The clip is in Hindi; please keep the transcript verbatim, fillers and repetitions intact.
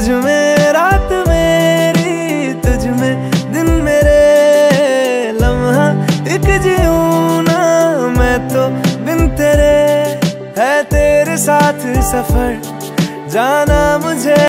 तुझ में रात मेरी, तुझ में दिन मेरे, लम्हा एक जीऊं ना मैं तो बिन तेरे। है तेरे साथ सफर जाना मुझे।